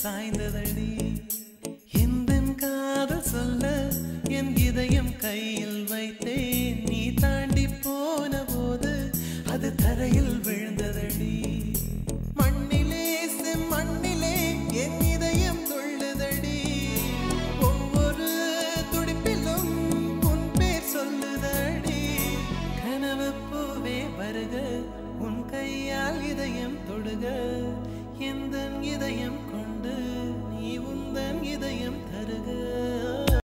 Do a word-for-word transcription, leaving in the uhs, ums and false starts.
சாய்ந்ததடி எந்தன் காதல் சொல்ல என் இதயம் கையில் வைத்தேன் நீ தாண்டி போன போது அது தரையில் விழுந்ததடி மண்ணிலே செம்மண்ணிலே என் இதயம் துள்ளுதடி ஒவ்வொரு துடிப்பிலும் உன் பேர் சொல்லுதடி கனவு பூவே வருக உன் கையால் இதயம் தொடுக எந்தன் இதயம் கொண்டு நீ உந்தன் இதயம் தருக